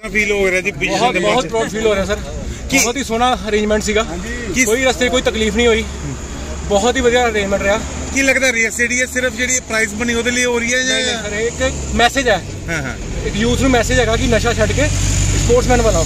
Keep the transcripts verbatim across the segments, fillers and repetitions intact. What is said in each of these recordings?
Feel हो रहा जी? बहुत बहुत प्राउड फील हो रहा सर। बहुत ही सोहना अरेंजमेंट सीगा, कोई रस्ते कोई तकलीफ नहीं हुई, बहुत ही वधिया अरेंजमेंट रहा। की लगता रेस जी सिर्फ जी प्राइज बनी वो लिए हो रही है या सर एक मैसेज है, हाँ हाँ एक यूथ ਨੂੰ मैसेज है कि नशा छੱਡ के स्पोर्ट्समैन बनाओ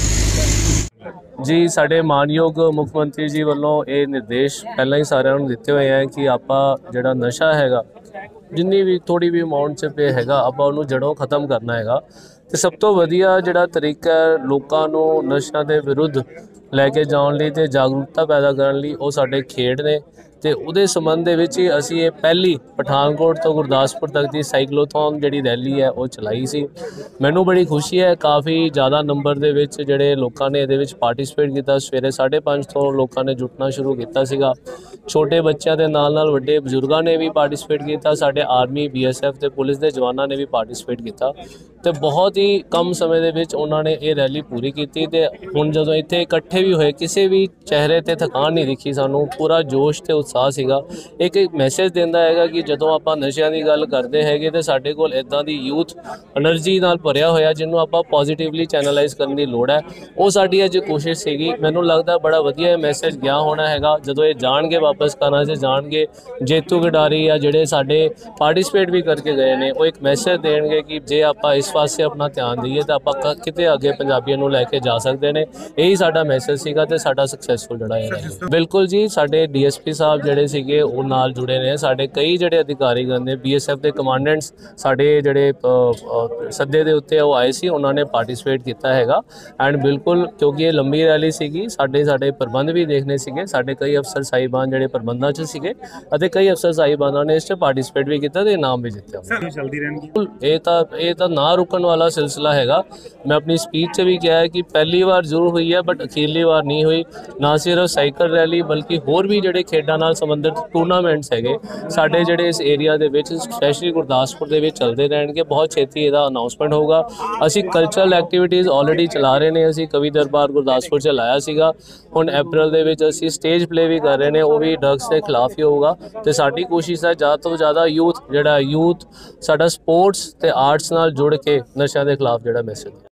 जी। साढ़े मानयोग मुख मंत्री जी वालों ये निर्देश पहला ही सारिਆਂ ਨੂੰ ਦਿੱਤੇ ਹੋਏ हैं कि ਆਪਾਂ ਜਿਹੜਾ नशा हैगा जिन्नी भी थोड़ी भी अमाउंट 'ਚ पे हैगा ਆਪਾਂ ਉਹਨੂੰ ਜੜੋਂ ਖਤਮ ਕਰਨਾ ਹੈਗਾ। ਤੇ ਸਭ ਤੋਂ ਵਧੀਆ ਜਿਹੜਾ ਤਰੀਕਾ ਹੈ ਲੋਕਾਂ ਨੂੰ ਨਸ਼ਿਆਂ ਦੇ ਵਿਰੁੱਧ ਲੈ ਕੇ ਜਾਣ ਲਈ ਤੇ ਜਾਗਰੂਕਤਾ ਪੈਦਾ ਕਰਨ ਲਈ ਉਹ ਸਾਡੇ ਖੇਡ ਨੇ। ਤੇ ਉਹਦੇ ਸੰਬੰਧ ਦੇ ਵਿੱਚ ਹੀ ਅਸੀਂ ਇਹ ਪਹਿਲੀ ਪਠਾਨਕੋਟ ਤੋਂ ਗੁਰਦਾਸਪੁਰ ਤੱਕ ਦੀ ਸਾਈਕਲੋਥੋਨ ਜਿਹੜੀ ਰੈਲੀ ਹੈ ਉਹ ਚਲਾਈ ਸੀ। ਮੈਨੂੰ ਬੜੀ ਖੁਸ਼ੀ ਹੈ, ਕਾਫੀ ਜ਼ਿਆਦਾ ਨੰਬਰ ਦੇ ਵਿੱਚ ਜਿਹੜੇ ਲੋਕਾਂ ਨੇ ਇਹਦੇ ਵਿੱਚ ਪਾਰਟਿਸਿਪੇਟ ਕੀਤਾ। ਸਵੇਰੇ ਸਾਢੇ ਪੰਜ ਤੋਂ ਲੋਕਾਂ ਨੇ ਜੁਟਣਾ ਸ਼ੁਰੂ ਕੀਤਾ ਸੀਗਾ। ਛੋਟੇ ਬੱਚਿਆਂ ਦੇ ਨਾਲ ਨਾਲ ਵੱਡੇ ਬਜ਼ੁਰਗਾਂ ਨੇ ਵੀ ਪਾਰਟਿਸਿਪੇਟ ਕੀਤਾ। ਸਾਡੇ ਆਰਮੀ, ਬੀ ਐਸ ਐਫ ਤੇ ਪੁਲਿਸ ਦੇ ਜਵਾਨਾਂ ਨੇ ਵੀ ਪਾਰਟਿਸਿਪੇਟ ਕੀਤਾ ਤੇ ਬਹੁਤ ਹੀ ਕਮ ਸਮੇਂ ਦੇ ਵਿੱਚ ਉਹਨਾਂ ਨੇ ਇਹ ਰੈਲੀ ਪੂਰੀ ਕੀਤੀ। ਤੇ ਹੁਣ ਜਦੋਂ ਇੱਥੇ ਇਕੱਠੇ ਵੀ ਹੋਏ ਕਿਸੇ ਵੀ ਚਿਹਰੇ ਤੇ ਥਕਾਨ ਨਹੀਂ ਦਿਖੀ, ਸਾਨੂੰ ਪੂਰਾ ਜੋਸ਼ ਤੇ ਉਤਸ਼ਾਹ ਸੀਗਾ। ਇੱਕ ਇੱਕ ਮੈਸੇਜ ਦਿੰਦਾ ਹੈਗਾ ਕਿ ਜਦੋਂ ਆਪਾਂ ਨਸ਼ਿਆਂ ਦੀ ਗੱਲ ਕਰਦੇ ਹੈਗੇ ਤੇ ਸਾਡੇ ਕੋਲ ਇੱਦਾਂ ਦੀ ਯੂਥ ਐਨਰਜੀ ਨਾਲ ਭਰਿਆ ਹੋਇਆ ਜਿਹਨੂੰ ਆਪਾਂ ਪੋਜ਼ੀਟਿਵਲੀ ਚੈਨਲਾਈਜ਼ ਕਰਨ ਦੀ ਲੋੜ ਹੈ। ਉਹ ਸਾਡੀ ਅੱਜ ਕੋਸ਼ਿਸ਼ ਸੀਗੀ। ਮੈਨੂੰ ਲੱਗਦਾ ਬੜਾ ਵਧੀਆ ਮੈਸੇਜ ਗਿਆ ਹੋਣਾ ਹੈਗਾ। ਜਦੋਂ ਇਹ ਜਾਣਗੇ ਵਾਪਸ ਘਰਾਂ 'ਚ ਜਾਣਗੇ, ਜੇਤੂ ਖਿਡਾਰੀ ਆ ਜਿਹੜੇ ਸਾਡੇ ਪਾਰਟਿਸਿਪੇਟ ਵੀ ਕਰਕੇ ਗਏ ਨੇ, ਉਹ ਇੱਕ ਮੈਸੇਜ ਦੇਣਗੇ ਕਿ ਜੇ ਆਪਾਂ ਇਸ ਪਾਸੇ ਆਪਣਾ ਧਿਆਨ ਦਈਏ ਤਾਂ ਆਪਾਂ ਕਿਤੇ ਅੱਗੇ ਪੰਜਾਬੀਆਂ ਨੂੰ ਲੈ ਕੇ ਜਾ ਸਕਦੇ ਨੇ। ਇਹੀ ਸਾਡਾ ਮੈਸੇਜ ਸੀਗਾ ਤੇ ਸਾਡਾ ਸਕਸੈਸਫੁਲ ਜਿਹੜਾ ਹੈ। ਬਿਲਕੁਲ ਜੀ, ਸਾਡੇ ਡੀ ਐਸ ਪੀ ਸਾਹਿਬ ਜਿਹੜੇ ਸੀਗੇ ਉਹ ਨਾਲ ਜੁੜੇ ਨੇ। ਸਾਡੇ ਕਈ ਜਿਹੜੇ ਅਧਿਕਾਰੀਗਣ ਨੇ, ਬੀ ਐਸ ਐਫ ਦੇ ਕਮਾਂਡੈਂਟਸ ਸਾਡੇ ਜਿਹੜੇ ਸੱਦੇ ਦੇ ਉੱਤੇ ਉਹ ਆਏ ਸੀ, ਉਹਨਾਂ ਨੇ ਪਾਰਟਿਸਿਪੇਟ ਕੀਤਾ ਹੈਗਾ। ਐਂਡ ਬਿਲਕੁਲ ਕਿਉਂਕਿ ਇਹ ਲੰਬੀ ਰੈਲੀ ਸੀਗੀ, ਸਾਡੇ ਸਾਡੇ ਪ੍ਰਬੰਧ ਵੀ ਦੇਖਣੇ ਸੀਗੇ। ਸਾਡੇ ਕਈ ਅਫਸਰ ਸਾਹਿਬਾਨ ਜਿਹੜੇ ਪ੍ਰਬੰਧਾਂ 'ਚ ਸੀਗੇ ਅਤੇ ਕਈ ਅਫਸਰ ਸਾਹਿਬਾਨਾਂ ਨੇ ਇਸ 'ਚ ਪਾਰਟਿਸਿਪੇਟ ਵੀ ਕੀਤਾ ਤੇ ਇਨਾਮ ਵੀ ਜਿੱਤਿਆ। ਇਹ ਤਾਂ ਇਹ ਤਾਂ ਨਾ ਰੁਕਣ ਵਾਲਾ ਸਿਲਸਿਲਾ ਹੈਗਾ। ਮੈਂ ਆਪਣੀ ਸਪੀਚ 'ਚ ਵੀ ਕਿਹਾ ਹੈ ਕਿ ਪਹਿਲੀ ਵਾਰ ਜ਼ਰੂਰ ਹੋਈ ਹੈ ਬਟ ਅਖੀਰਲੀ ਵਾਰ ਨਹੀਂ ਹੋਈ। ਨਾ ਸਿਰਫ ਸਾਈਕਲ ਰੈਲੀ ਬਲਕਿ ਹੋਰ ਵੀ ਜਿਹੜੇ ਖੇਡਾਂ ਨਾਲ ਸੰਬੰਧਿਤ ਟੂਰਨਾਮੈਂਟਸ ਹੈਗੇ ਸਾਡੇ ਜਿਹੜੇ ਇਸ ਏਰੀਆ ਦੇ ਵਿੱਚ ਸਪੈਸ਼ਲੀ ਗੁਰਦਾਸਪੁਰ ਦੇ ਵਿੱਚ ਚੱਲਦੇ ਰਹਿਣਗੇ। ਬਹੁਤ ਛੇਤੀ ਇਹਦਾ ਅਨਾਊਂਸਮੈਂਟ ਹੋਊਗਾ। ਅਸੀਂ ਕਲਚਰਲ ਐਕਟੀਵਿਟੀਜ਼ ਆਲਰੇਡੀ ਚਲਾ ਰਹੇ ਨੇ। ਅਸੀਂ ਕਵੀ ਦਰਬਾਰ ਗੁਰਦਾਸਪੁਰ 'ਚ ਲਾਇਆ ਸੀਗਾ। ਹੁਣ ਅਪ੍ਰੈਲ ਦੇ ਵਿੱਚ ਅਸੀਂ ਸਟੇਜ ਪਲੇ ਵੀ ਕਰ ਰਹੇ ਨੇ, ਉਹ ਵੀ ਡਰੱਗਸ ਦੇ ਖਿਲਾਫ ਹੀ ਹੋਊਗਾ। ਤੇ ਸਾਡੀ ਕੋਸ਼ਿਸ਼ ਹੈ ਜ਼ਿਆਦਾ ਤੋਂ ਜ਼ਿਆਦਾ ਯੂਥ ਜਿਹੜਾ ਯੂਥ ਸਾਡਾ ਸਪੋਰਟਸ ਤੇ ਆਰਟਸ ਨਾਲ ਜੁੜ ਕੇ ਨਸ਼ਿਆਂ ਦੇ ਖਿਲਾਫ ਜਿਹੜਾ ਮੈਸੇਜ